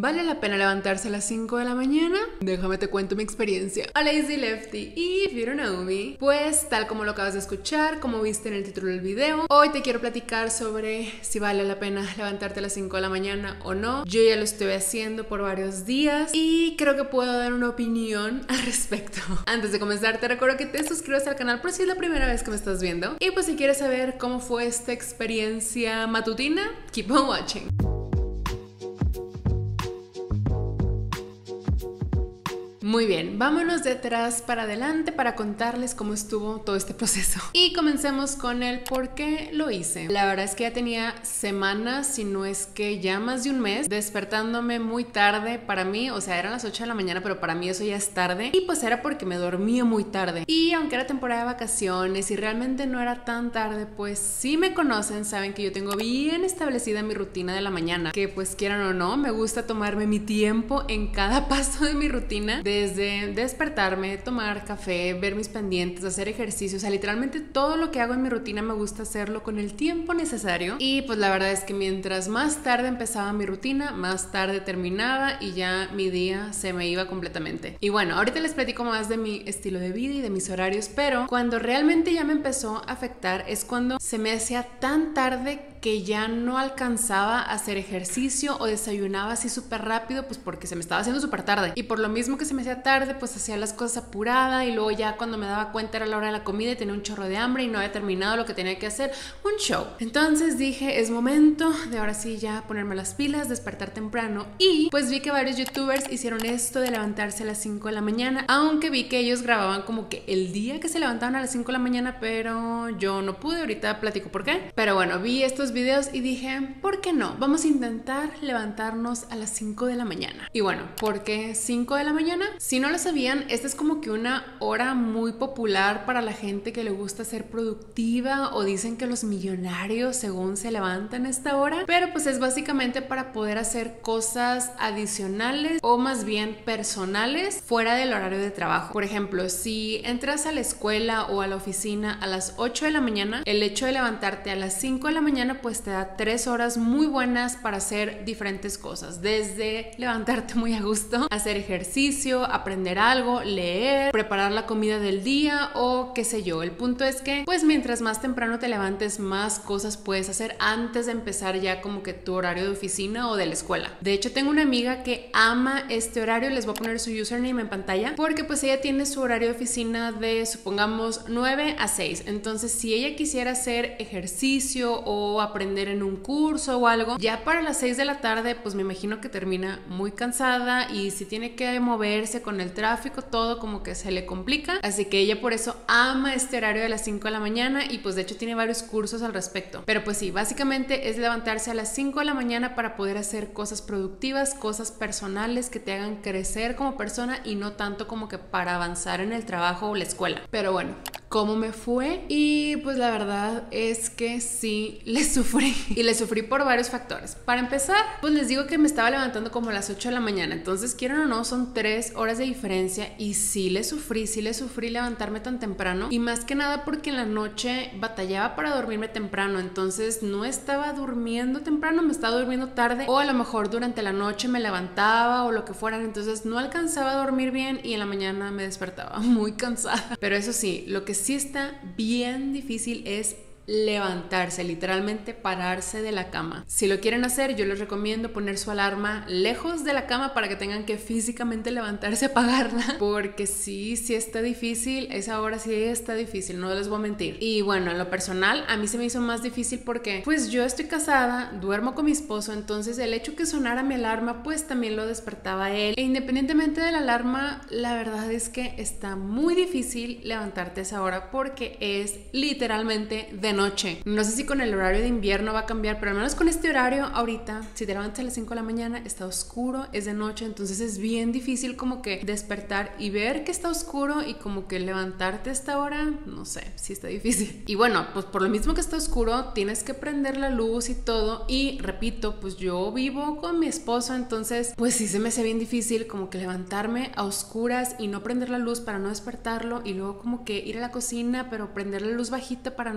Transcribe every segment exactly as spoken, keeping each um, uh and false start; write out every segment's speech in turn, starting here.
¿Vale la pena levantarse a las cinco de la mañana? Déjame te cuento mi experiencia. A Lazy Lefty, y if you don't know me, pues tal como lo acabas de escuchar, como viste en el título del video, hoy te quiero platicar sobre si vale la pena levantarte a las cinco de la mañana o no. Yo ya lo estoy haciendo por varios días y creo que puedo dar una opinión al respecto. Antes de comenzar te recuerdo que te suscribas al canal por si es la primera vez que me estás viendo, y pues si quieres saber cómo fue esta experiencia matutina, keep on watching. Muy bien, vámonos de atrás para adelante para contarles cómo estuvo todo este proceso. Y comencemos con el por qué lo hice. La verdad es que ya tenía semanas, si no es que ya más de un mes, despertándome muy tarde para mí. O sea, eran las ocho de la mañana, pero para mí eso ya es tarde. Y pues era porque me dormía muy tarde. Y aunque era temporada de vacaciones y realmente no era tan tarde, pues si me conocen, saben que yo tengo bien establecida mi rutina de la mañana. Que pues quieran o no, me gusta tomarme mi tiempo en cada paso de mi rutina. De Desde despertarme, tomar café, ver mis pendientes, hacer ejercicio, o sea, literalmente todo lo que hago en mi rutina me gusta hacerlo con el tiempo necesario. Y pues la verdad es que mientras más tarde empezaba mi rutina, más tarde terminaba y ya mi día se me iba completamente. Y bueno, ahorita les platico más de mi estilo de vida y de mis horarios, pero cuando realmente ya me empezó a afectar es cuando se me hacía tan tarde que ya no alcanzaba a hacer ejercicio o desayunaba así súper rápido, pues porque se me estaba haciendo súper tarde. Y por lo mismo que se me hacía tarde, pues hacía las cosas apurada y luego ya cuando me daba cuenta era la hora de la comida y tenía un chorro de hambre y no había terminado lo que tenía que hacer, un show. Entonces dije, es momento de ahora sí ya ponerme las pilas, despertar temprano, y pues vi que varios youtubers hicieron esto de levantarse a las cinco de la mañana, aunque vi que ellos grababan como que el día que se levantaban a las cinco de la mañana, pero yo no pude, ahorita platico por qué. Pero bueno, vi estos videos y dije, ¿por qué no? Vamos a intentar levantarnos a las cinco de la mañana. Y bueno, ¿por qué cinco de la mañana? Si no lo sabían, esta es como que una hora muy popular para la gente que le gusta ser productiva, o dicen que los millonarios según se levantan a esta hora, pero pues es básicamente para poder hacer cosas adicionales o más bien personales fuera del horario de trabajo. Por ejemplo, si entras a la escuela o a la oficina a las ocho de la mañana, el hecho de levantarte a las cinco de la mañana pues te da tres horas muy buenas para hacer diferentes cosas, desde levantarte muy a gusto, hacer ejercicio, aprender algo, leer, preparar la comida del día o qué sé yo. El punto es que pues mientras más temprano te levantes, más cosas puedes hacer antes de empezar ya como que tu horario de oficina o de la escuela. De hecho, tengo una amiga que ama este horario, les voy a poner su username en pantalla, porque pues ella tiene su horario de oficina de, supongamos, nueve a seis. Entonces, si ella quisiera hacer ejercicio o aprender en un curso o algo, ya para las seis de la tarde pues me imagino que termina muy cansada, y si tiene que moverse con el tráfico, todo como que se le complica. Así que ella por eso ama este horario de las cinco de la mañana, y pues de hecho tiene varios cursos al respecto. Pero pues sí, básicamente es levantarse a las cinco de la mañana para poder hacer cosas productivas, cosas personales que te hagan crecer como persona, y no tanto como que para avanzar en el trabajo o la escuela. Pero bueno, ¿cómo me fue? Y pues la verdad es que sí, le sufrí. Y le sufrí por varios factores. Para empezar, pues les digo que me estaba levantando como a las ocho de la mañana. Entonces, quieran o no, son tres horas de diferencia. Y sí le sufrí, sí le sufrí levantarme tan temprano. Y más que nada porque en la noche batallaba para dormirme temprano. Entonces no estaba durmiendo temprano, me estaba durmiendo tarde. O a lo mejor durante la noche me levantaba o lo que fueran. Entonces no alcanzaba a dormir bien y en la mañana me despertaba muy cansada. Pero eso sí, lo que sí está bien difícil es levantarse, literalmente pararse de la cama. Si lo quieren hacer, yo les recomiendo poner su alarma lejos de la cama para que tengan que físicamente levantarse a apagarla, porque sí, sí está difícil, esa hora sí está difícil, no les voy a mentir. Y bueno, en lo personal, a mí se me hizo más difícil porque pues yo estoy casada, duermo con mi esposo, entonces el hecho que sonara mi alarma pues también lo despertaba a él, e independientemente de la alarma, la verdad es que está muy difícil levantarte a esa hora porque es literalmente de noche. No sé si con el horario de invierno va a cambiar, pero al menos con este horario ahorita, si te levantas a las cinco de la mañana, está oscuro, es de noche, entonces es bien difícil como que despertar y ver que está oscuro y como que levantarte a esta hora, no sé, sí está difícil. Y bueno, pues por lo mismo que está oscuro, tienes que prender la luz y todo, y repito, pues yo vivo con mi esposo, entonces pues sí se me hace bien difícil como que levantarme a oscuras y no prender la luz para no despertarlo, y luego como que ir a la cocina pero prender la luz bajita para no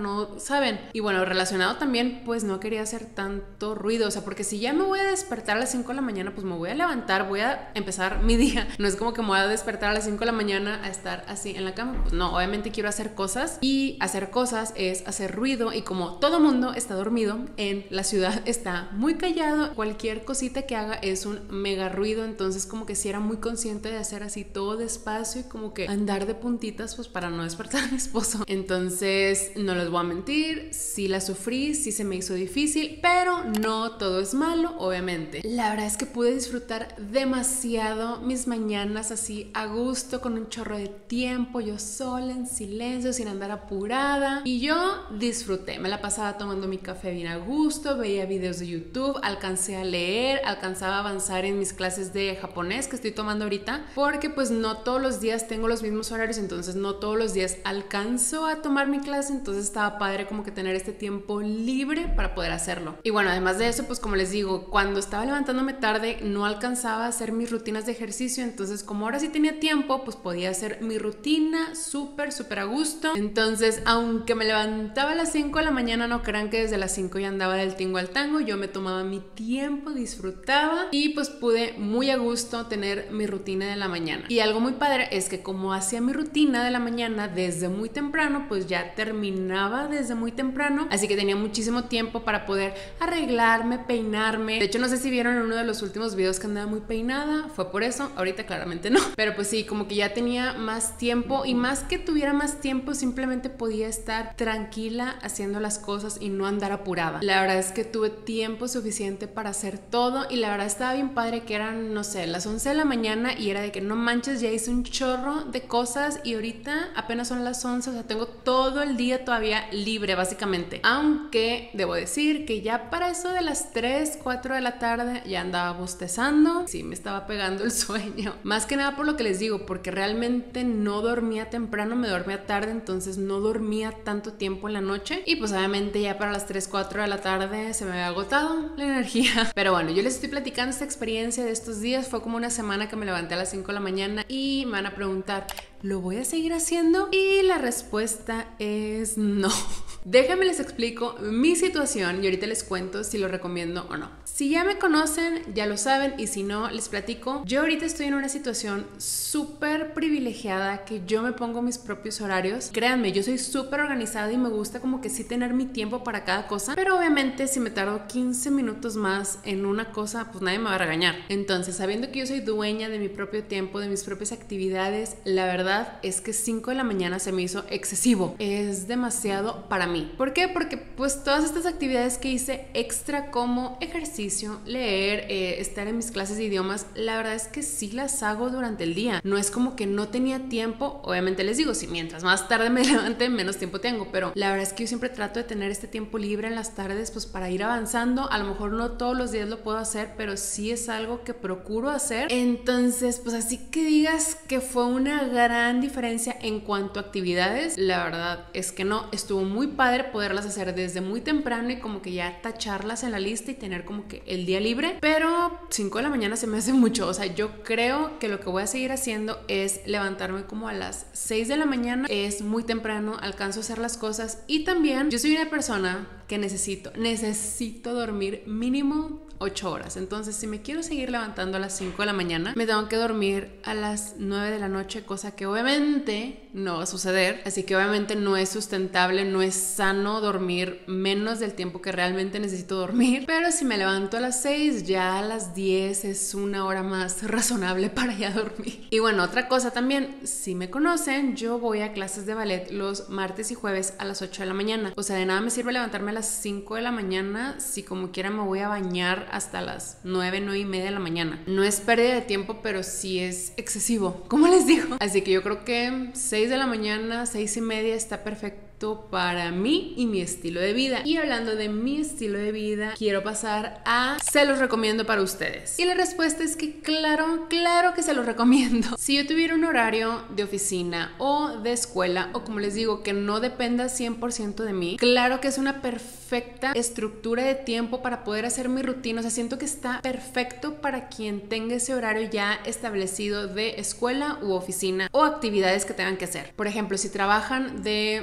¿saben? Y bueno, relacionado también, pues no quería hacer tanto ruido, o sea, porque si ya me voy a despertar a las cinco de la mañana, pues me voy a levantar, voy a empezar mi día. No es como que me voy a despertar a las cinco de la mañana a estar así en la cama. Pues no, obviamente quiero hacer cosas, y hacer cosas es hacer ruido, y como todo mundo está dormido, en la ciudad está muy callado, cualquier cosita que haga es un mega ruido, entonces como que sí era muy consciente de hacer así todo despacio y como que andar de puntitas pues para no despertar a mi esposo. Entonces no les voy a mentir, sí la sufrí, sí se me hizo difícil, pero no todo es malo, obviamente. La verdad es que pude disfrutar demasiado mis mañanas así a gusto, con un chorro de tiempo, yo sola, en silencio, sin andar apurada, y yo disfruté, me la pasaba tomando mi café bien a gusto, veía videos de YouTube, alcancé a leer, alcanzaba a avanzar en mis clases de japonés que estoy tomando ahorita, porque pues no todos los días tengo los mismos horarios, entonces no todos los días alcanzo a tomar mi clase, entonces estaba padre como que tener este tiempo libre para poder hacerlo. Y bueno, además de eso, pues como les digo, cuando estaba levantándome tarde no alcanzaba a hacer mis rutinas de ejercicio, entonces como ahora sí tenía tiempo, pues podía hacer mi rutina súper, súper a gusto. Entonces, aunque me levantaba a las cinco de la mañana, no crean que desde las cinco ya andaba del tingo al tango, yo me tomaba mi tiempo, disfrutaba, y pues pude muy a gusto tener mi rutina de la mañana. Y algo muy padre es que como hacía mi rutina de la mañana desde muy temprano, pues ya terminaba desde muy temprano, así que tenía muchísimo tiempo para poder arreglarme, peinarme. De hecho, no sé si vieron en uno de los últimos videos que andaba muy peinada, fue por eso, ahorita claramente no, pero pues sí, como que ya tenía más tiempo, y más que tuviera más tiempo, simplemente podía estar tranquila haciendo las cosas y no andar apurada. La verdad es que tuve tiempo suficiente para hacer todo, y la verdad estaba bien padre que eran, no sé, las once de la mañana, y era de que no manches, ya hice un chorro de cosas y ahorita apenas son las once, o sea, tengo todo el día todavía libre básicamente. Aunque debo decir que ya para eso de las tres, cuatro de la tarde ya andaba bostezando, sí, me estaba pegando el sueño. Más que nada por lo que les digo, porque realmente no dormía temprano, me dormía tarde, entonces no dormía tanto tiempo en la noche, y pues obviamente ya para las tres, cuatro de la tarde se me había agotado la energía. Pero bueno, yo les estoy platicando esta experiencia de estos días, fue como una semana que me levanté a las cinco de la mañana, y me van a preguntar, ¿lo voy a seguir haciendo? Y la respuesta es no. Déjenme les explico mi situación y ahorita les cuento si lo recomiendo o no. Si ya me conocen, ya lo saben, y si no, les platico. Yo ahorita estoy en una situación súper privilegiada, que yo me pongo mis propios horarios. Créanme, yo soy súper organizada y me gusta como que sí tener mi tiempo para cada cosa, pero obviamente si me tardo quince minutos más en una cosa, pues nadie me va a regañar. Entonces, sabiendo que yo soy dueña de mi propio tiempo, de mis propias actividades, la verdad es que cinco de la mañana se me hizo excesivo. Es demasiado para mí. ¿Por qué? Porque pues todas estas actividades que hice extra, como ejercicio, leer, eh, estar en mis clases de idiomas, la verdad es que sí las hago durante el día. No es como que no tenía tiempo. Obviamente les digo, si mientras más tarde me levante, menos tiempo tengo, pero la verdad es que yo siempre trato de tener este tiempo libre en las tardes, pues para ir avanzando. A lo mejor no todos los días lo puedo hacer, pero sí es algo que procuro hacer. Entonces, pues así que digas que fue una gran diferencia en cuanto a actividades, la verdad es que no. Estuvo muy padre poderlas hacer desde muy temprano y como que ya tacharlas en la lista y tener como que el día libre, pero cinco de la mañana se me hace mucho. O sea, yo creo que lo que voy a seguir haciendo es levantarme como a las seis de la mañana, es muy temprano, alcanzo a hacer las cosas. Y también yo soy una persona que necesito, necesito dormir mínimo ocho horas. Entonces, si me quiero seguir levantando a las cinco de la mañana, me tengo que dormir a las nueve de la noche, cosa que obviamente no va a suceder. Así que obviamente no es sustentable, no es sano dormir menos del tiempo que realmente necesito dormir. Pero si me levanto a las seis, ya a las diez es una hora más razonable para ya dormir. Y bueno, otra cosa también, si me conocen, yo voy a clases de ballet los martes y jueves a las ocho de la mañana. O sea, de nada me sirve levantarme a las cinco de la mañana si como quiera me voy a bañar hasta las nueve, nueve y media de la mañana. No es pérdida de tiempo, pero sí es excesivo, como les digo. Así que yo creo que seis de la mañana, seis y media está perfecto para mí y mi estilo de vida. Y hablando de mi estilo de vida, quiero pasar a se los recomiendo para ustedes. Y la respuesta es que claro, claro que se los recomiendo. Si yo tuviera un horario de oficina o de escuela, o como les digo, que no dependa cien por ciento de mí, claro que es una perfecta estructura de tiempo para poder hacer mi rutina. O sea, siento que está perfecto para quien tenga ese horario ya establecido de escuela u oficina o actividades que tengan que hacer. Por ejemplo, si trabajan de nueve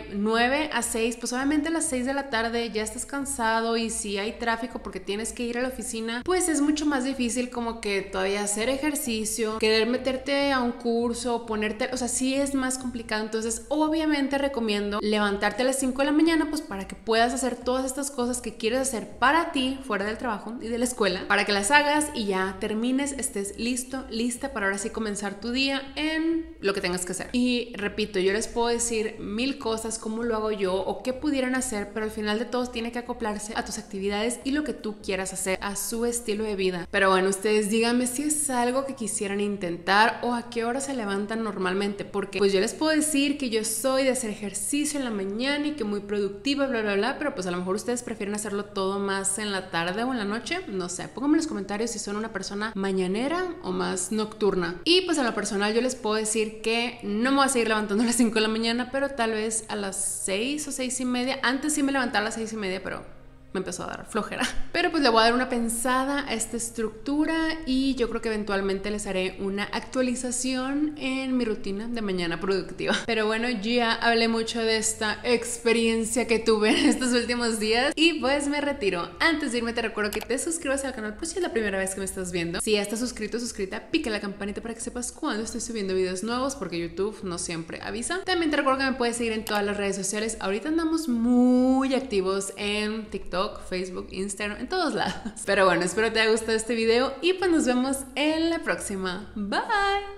nueve a seis, pues obviamente a las seis de la tarde ya estás cansado y si hay tráfico porque tienes que ir a la oficina, pues es mucho más difícil como que todavía hacer ejercicio, querer meterte a un curso, ponerte, o sea, sí es más complicado. Entonces obviamente recomiendo levantarte a las cinco de la mañana pues para que puedas hacer todas estas cosas que quieres hacer para ti fuera del trabajo y de la escuela, para que las hagas y ya termines, estés listo, lista para ahora sí comenzar tu día en lo que tengas que hacer. Y repito, yo les puedo decir mil cosas, cómo lo hago yo o qué pudieran hacer, pero al final de todo tiene que acoplarse a tus actividades y lo que tú quieras hacer, a su estilo de vida. Pero bueno, ustedes díganme si es algo que quisieran intentar o a qué hora se levantan normalmente, porque pues yo les puedo decir que yo soy de hacer ejercicio en la mañana y que muy productiva, bla, bla, bla, pero pues a lo mejor ustedes prefieren hacerlo todo más en la tarde o en la noche, no sé, pónganme en los comentarios si son una persona mañanera o más nocturna. Y pues en lo personal yo les puedo decir que no me voy a seguir levantando a las cinco de la mañana, pero tal vez a las seis o seis y media. Antes sí me levantaba a las seis y media, pero me empezó a dar flojera. Pero pues le voy a dar una pensada a esta estructura y yo creo que eventualmente les haré una actualización en mi rutina de mañana productiva. Pero bueno, ya hablé mucho de esta experiencia que tuve en estos últimos días y pues me retiro. Antes de irme te recuerdo que te suscribas al canal pues si es la primera vez que me estás viendo. Si ya estás suscrito o suscrita, pica la campanita para que sepas cuando estoy subiendo videos nuevos porque YouTube no siempre avisa. También te recuerdo que me puedes seguir en todas las redes sociales. Ahorita andamos muy activos en TikTok, Facebook, Instagram, en todos lados. Pero bueno, espero te haya gustado este video y pues nos vemos en la próxima. Bye.